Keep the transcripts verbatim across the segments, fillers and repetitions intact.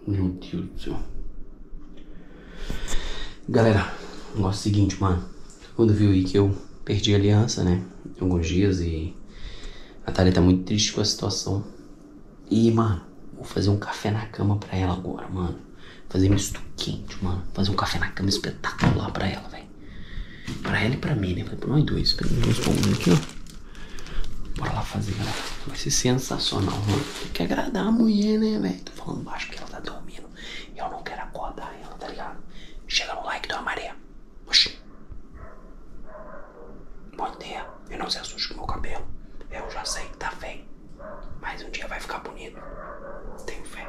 Meu Deus do céu. Galera, o negócio é o seguinte, mano. Quando viu aí que eu perdi a aliança, né? Alguns dias e a Thalia tá muito triste com a situação. E, mano, vou fazer um café na cama pra ela agora, mano. Fazer misto quente, mano. Fazer um café na cama espetacular pra ela, velho. Pra ela e pra mim, né? Pra nós dois. Pra nós dois aqui, ó. Bora lá fazer, galera. Vai ser sensacional, mano. Tem que agradar a mulher, né, velho? Tô falando baixo que ela tá dormindo. E eu não quero acordar ela, tá ligado? Chega no like, Dona Maria. Oxi. Bom dia. Eu não se assuste com o meu cabelo. Eu já sei que tá feio. Mas um dia vai ficar bonito. Tenho fé.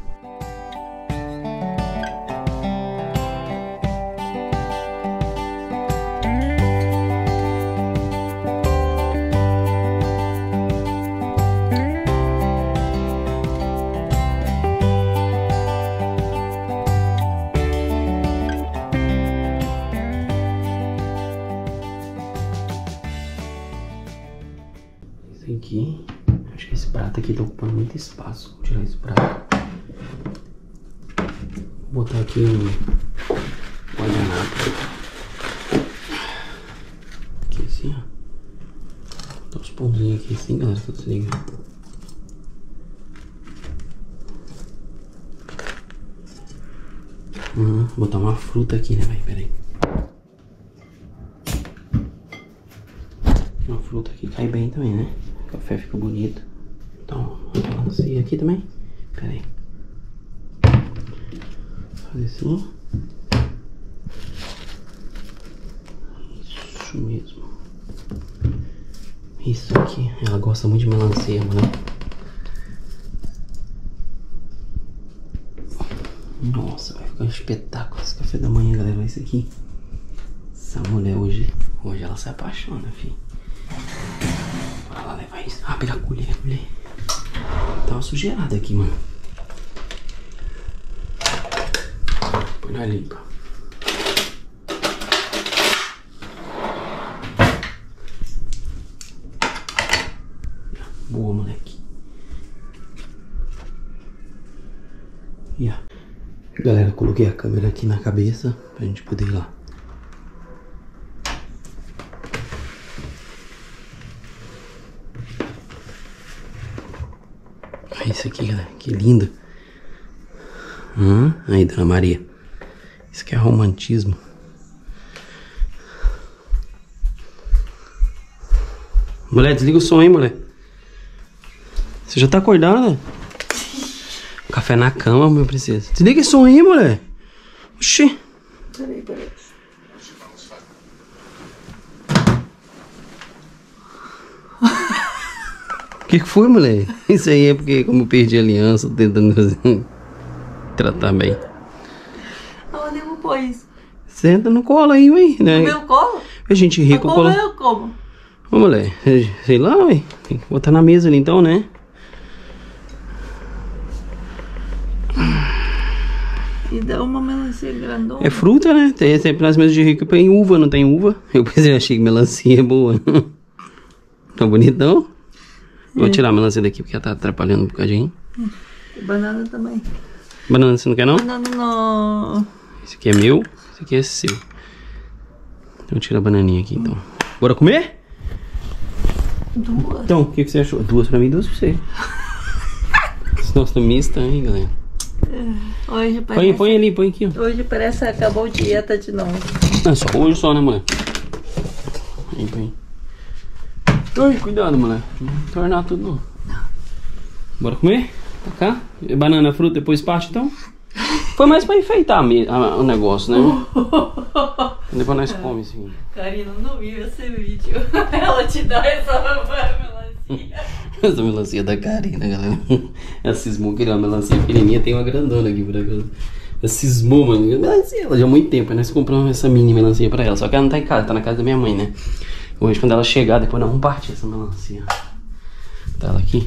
Aqui, acho que esse prato aqui tá ocupando muito espaço. Vou tirar esse prato. Vou botar aqui um guardanapo. Aqui assim, ó. Botar os pãozinhos aqui assim, galera, pra você ligar. Hum, vou botar uma fruta aqui, né, velho? Pera aí. Uma fruta aqui cai bem também, né? O café fica bonito. Então, melancia aqui também. Pera aí. Fazer assim. Isso mesmo. Isso aqui. Ela gosta muito de melancia, mano. Nossa, vai ficar um espetáculo esse café da manhã, galera. Isso aqui. Essa mulher hoje, hoje ela se apaixona, filho. Bora lá levar isso. Ah, pega a colher, a colher. Tá uma sujeirada aqui, mano. Põe na limpa. Boa, moleque. E yeah. Galera, coloquei a câmera aqui na cabeça pra gente poder ir lá. Isso aqui, galera, que lindo. Hum, aí, Dona Maria. Isso aqui é romantismo. Mulher, desliga o som aí, mulher. Você já tá acordada? Café na cama, meu princesa. Desliga esse som aí, mulher. Oxi. Peraí, peraí. O que que foi, mulher? Isso aí é porque, como eu perdi a aliança, tô tentando fazer... tratar bem. Aonde eu vou pôr isso? Senta no colo aí, ué. Né? No meu colo? A gente rica, o colo. Eu como? Ô, mulher, sei lá, ué. Tem que botar na mesa ali então, né? E dá uma melancia grandona. É fruta, né? Tem sempre nas mesas de rico tem uva, não tem uva. Eu pensei, achei que melancia é boa. Tá bonitão? É. Vou tirar a melancia daqui porque ela tá atrapalhando um bocadinho. E banana também. Banana você não quer não? Banana não. Esse aqui é meu, esse aqui é seu. Então tira a bananinha aqui então. Bora comer? Duas. Então, o que, que você achou? Duas pra mim e duas pra você. Nossa, mista, hein, galera? Hoje parece... Põe, põe ali, põe aqui, ó. Hoje parece que acabou a dieta de novo. É só hoje só, né, mulher? Põe, põe. Ai, cuidado, mulher. Não tornar tudo, não. Bora comer? Pra cá? Banana, fruta, depois parte, então? Foi mais pra enfeitar a, a, o negócio, né? Depois nós comemos, assim. Karina, não viu esse vídeo. Ela te dá essa melancia. Essa melancia da Karina, galera. Ela cismou que era uma melancia pequenininha, tem uma grandona aqui por aqui. Ela cismou, mano. Melancia, ela já há muito tempo, né? Nós compramos essa mini melancia pra ela. Só que ela não tá em casa, tá na casa da minha mãe, né? Hoje, quando ela chegar, depois nós vamos partir essa melancia. Tá ela aqui.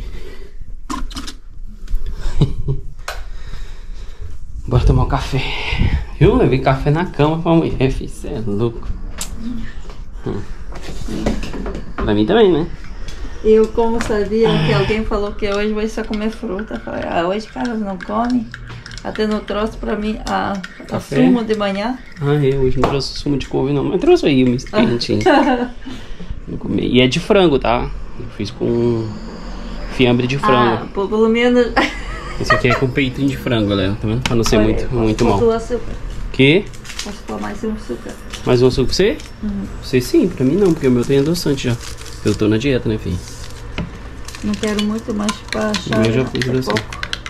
Bora tomar um café. Viu? Levei café na cama pra mulher, filho. Cê é louco. Hum. Pra mim também, né? Eu, como sabia que alguém falou que hoje vai só comer fruta, falei, ah, hoje Carlos não come. Até não trouxe pra mim a, a sumo de manhã. Ah, eu hoje não trouxe sumo de couve não, mas trouxe aí um misto quente. Vou comer. E é de frango, tá? Eu fiz com fiambre de frango. Ah, pelo menos... Esse aqui é com peitinho de frango, galera, tá vendo? Pra não ser Olha, muito, muito mal. Posso açúcar. Que? Posso pôr mais um açúcar. Mais um açúcar pra você? Uhum. Você sim, pra mim não, porque o meu tem adoçante já. Eu tô na dieta, né, filho? Não quero muito mais pra achar. Eu já pus adoçante.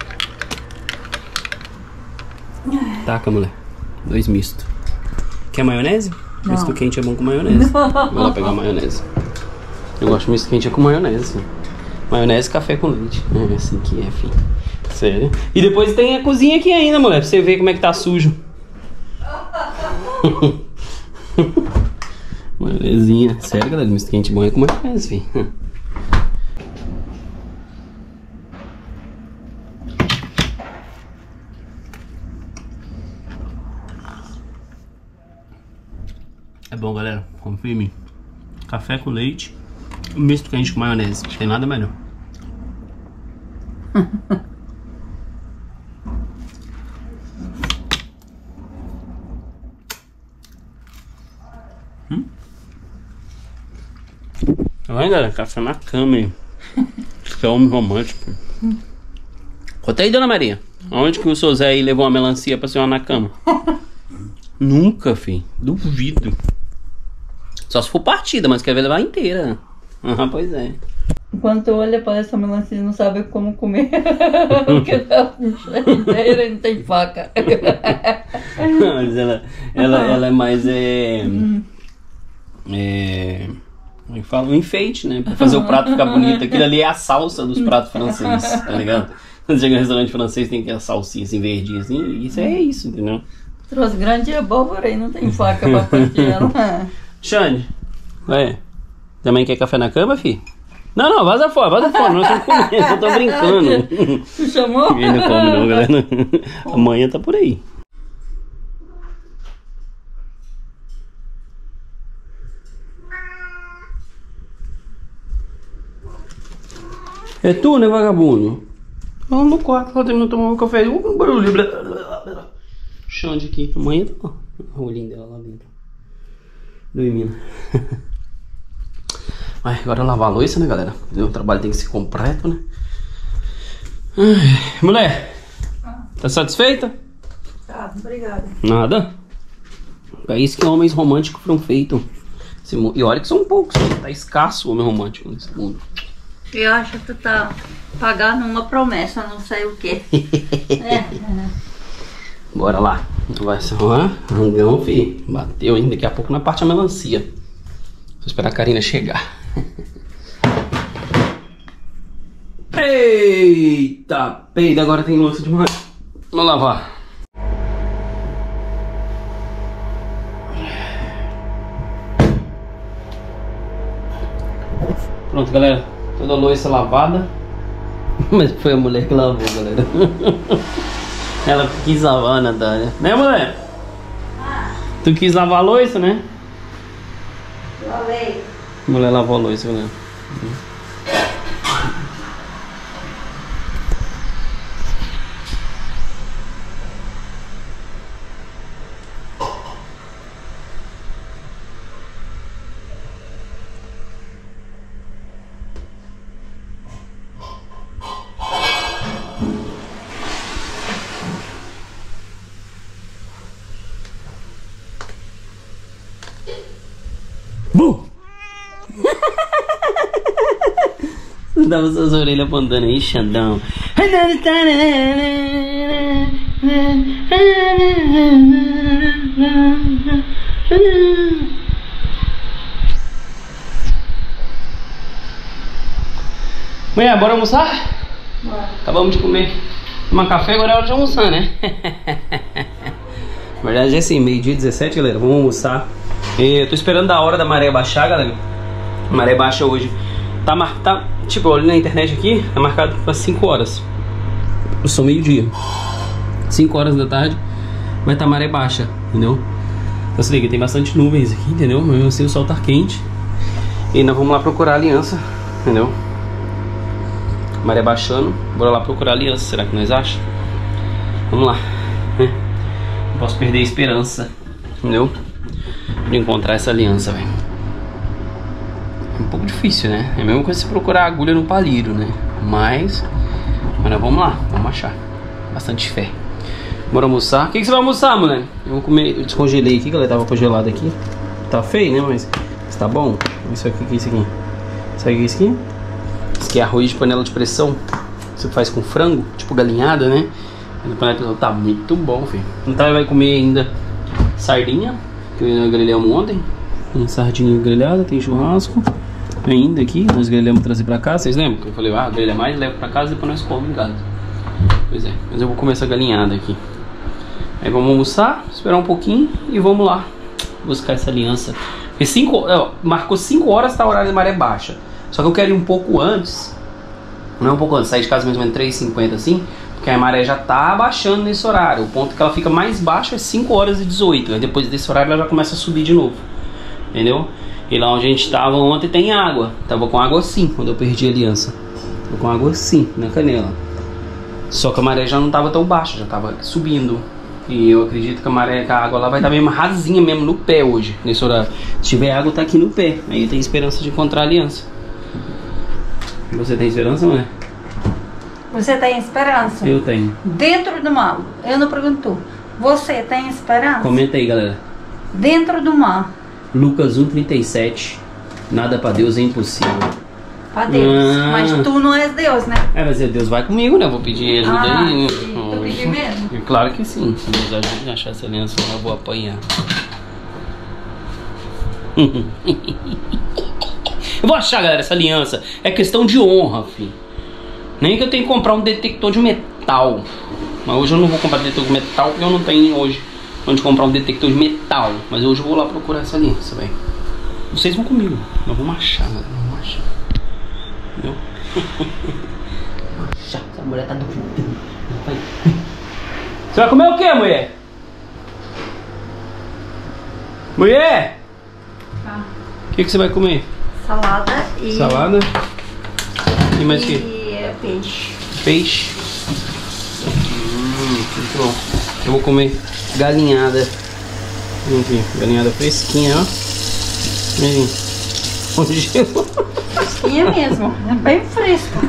Taca, mulher. Dois mistos. Quer maionese? Não. Misto quente é bom com maionese. Vou lá pegar maionese. Eu gosto de misto quente é com maionese. Maionese e café com leite. É assim que é, filho. Sério. E depois tem a cozinha aqui ainda, mulher. Pra você ver como é que tá sujo. Maionezinha. Sério, galera. Misto quente bom é com maionese, filho. É bom, galera. Confia em mim. Café com leite, misto quente com maionese. Não tem nada melhor. hum? Tá vendo, galera? Café na cama, hein? Esse é homem romântico. Conta aí, dona Maria. Onde que o seu Zé aí levou uma melancia pra senhora na cama? Nunca, filho. Duvido. Só se for partida, mas quer ver levar inteira. Ah, pois é. Enquanto olha para essa melancia, não sabe como comer. Porque tá inteira e não tem faca. Não, mas ela, ela, ela é mais. É, é, como é que fala? Um enfeite, né? Pra fazer o prato ficar bonito. Aquilo ali é a salsa dos pratos franceses, tá ligado? Quando chega no restaurante francês, tem aquela salsinha assim, verdinha assim. Isso é isso, entendeu? Trouxe grande abóbora e não tem faca pra partir ela. Xande, vai. Também quer café na cama, fi? Não, não, vaza fora, vaza fora. Nós estamos comendo, eu tô brincando. Tu chamou? Ele não come não, galera. Amanhã tá por aí. É tu, né, vagabundo? Ela no quarto, ela terminou de tomar um café. Um barulho. Xande aqui. Amanhã tá. O olhinho dela lá dentro. Dormindo. Ai, agora lavar a louça, né, galera? O trabalho tem que ser completo, né? Ai, mulher, tá satisfeita? Tá, obrigada. Nada. É isso que homens românticos foram feitos. E olha que são poucos, tá escasso o homem romântico nesse mundo. Eu acho que tu tá pagando uma promessa, não sei o que. É. Bora lá. Vai ser um rangão, fi. Bateu ainda. Daqui a pouco na parte da melancia. Vou esperar a Karina chegar. Eita, peida. Agora tem louça demais. Vamos lavar. Pronto, galera. Toda a louça lavada. Mas foi a mulher que lavou, galera. Ela quis lavar, Natália. Né, mulher? Ah. Tu quis lavar a louça, né? Lavei. A mulher lavou a louça, galera. Bum! Você dava suas orelhas apontando aí, Xandão. Mulher, bora almoçar? Bora. Acabamos de comer. Tomar café, agora é hora de almoçar, né? Na verdade é assim, meio dia dezessete, galera. Vamos almoçar. Eu tô esperando a hora da maré baixar, galera. A maré baixa hoje tá marcado, tá, tipo, eu olhei na internet aqui, tá marcado para cinco horas. Eu sou meio dia, cinco horas da tarde vai estar tá maré baixa, entendeu? Então se liga, tem bastante nuvens aqui, entendeu? Mas assim o sol tá quente. E nós vamos lá procurar a aliança, entendeu? Maré baixando, bora lá procurar a aliança, será que nós achamos? Vamos lá, né? Não posso perder a esperança, entendeu? De encontrar essa aliança, velho. É um pouco difícil, né? É a mesma coisa se procurar agulha no palheiro, né? Mas, mas vamos lá, vamos achar. Bastante fé. Bora almoçar. O que, que você vai almoçar, moleque? Eu vou comer. Eu descongelei aqui, galera. Tava congelado aqui. Tá feio, né? Mas tá bom. Isso aqui, o que é isso aqui? Sabe o que é isso aqui? Isso aqui é arroz de panela de pressão. Você faz com frango, tipo galinhada, né? A panela de pressão tá muito bom, filho. Então vai comer ainda sardinha, que eu grelhamos ontem. Tem sardinha grelhada, tem churrasco. Ainda aqui, nós grelhamos trazer pra cá. Vocês lembram que eu falei, ah, grelha mais, leva pra casa e depois nós comemos em casa. Pois é, mas eu vou comer essa galinhada aqui. Aí vamos almoçar, esperar um pouquinho e vamos lá buscar essa aliança. Porque cinco, ó, marcou cinco horas, tá o horário de maré baixa. Só que eu quero ir um pouco antes. Não é um pouco antes, sair de casa mais ou menos três e cinquenta assim. Porque a maré já tá baixando nesse horário. O ponto que ela fica mais baixa é cinco horas e dezoito. Aí depois desse horário ela já começa a subir de novo. Entendeu? E lá onde a gente tava ontem tem água. Tava com água assim quando eu perdi a aliança. Tava com água assim na canela. Só que a maré já não tava tão baixa, já tava subindo. E eu acredito que a maré, que a água lá vai estar mesmo rasinha mesmo no pé hoje, nesse horário. Se tiver água, tá aqui no pé. Aí eu tenho esperança de encontrar a aliança. Você tem esperança, não é? Você tem esperança? Eu tenho. Dentro do mar. Eu não pergunto. Você tem esperança? Comenta aí, galera. Dentro do mar. Lucas um, trinta e sete. Nada pra Deus é impossível. Pra Deus. Ah. Mas tu não és Deus, né? É, mas Deus vai comigo, né? Eu vou pedir ajuda Ah, aí. Né? tu pediu mesmo? Claro que sim. Se Deus ajuda a achar essa aliança, eu vou apanhar. Eu vou achar, galera, essa aliança. É questão de honra, filho. Nem que eu tenha que comprar um detector de metal. Mas hoje eu não vou comprar detector de metal porque eu não tenho hoje onde comprar um detector de metal. Mas hoje eu vou lá procurar essa aliança, velho. Vocês vão comigo. Nós vamos achar, galera. Vamos achar. Entendeu? Achar. Essa mulher tá duvidando. Você vai comer o que, mulher? Mulher? Ah. O que, que você vai comer? Salada e... Salada? E mais o que? E peixe. Peixe? Hum, muito bom. Eu vou comer galinhada. Aqui, galinhada fresquinha, ó. Aí. Fresquinha mesmo. É bem fresco.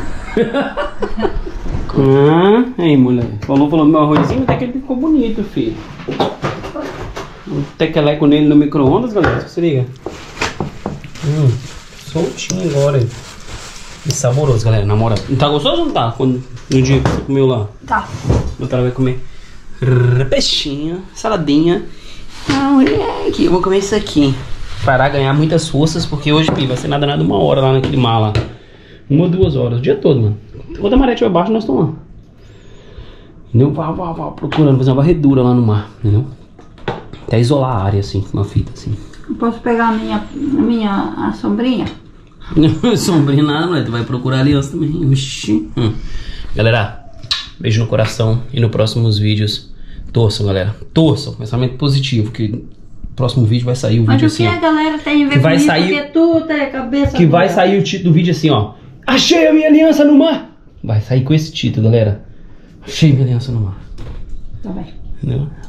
Ah, aí, mulher. Falou, falou meu arrozinho, até que ele ficou bonito, filho. Um teceleco nele no micro-ondas, galera. Se liga. Hum, soltinho agora. E saboroso, galera. Na moral. Não tá gostoso ou não tá? Quando, no dia que você comeu lá? Tá. Outra vai comer peixinho, saladinha. Ah, moleque. Eu vou comer isso aqui. Parar, ganhar muitas forças, porque hoje vai ser nada, nada uma hora lá naquele mar lá. Uma, duas horas, o dia todo, mano. Quando a maré estiver baixo, nós estamos lá. Entendeu? Vá, vá, vá, procurando fazer uma varredura lá no mar, entendeu? Até isolar a área, assim, com uma fita, assim. Posso pegar a minha, a minha a sombrinha? Não, sombrinha nada, moleque. Tu vai procurar aliança também. Oxi. Hum. Galera, beijo no coração. E nos próximos vídeos, torçam, galera. Torçam. Pensamento positivo, que no próximo vídeo vai sair o Mas vídeo o que assim, a ó. galera tem a ver Que vai com isso, sair- porque tu é cabeça Que vai dura. sair o título do vídeo assim, ó. Achei a minha aliança no mar. Vai sair com esse título, galera. Achei minha aliança no mar. Tá bem. Entendeu?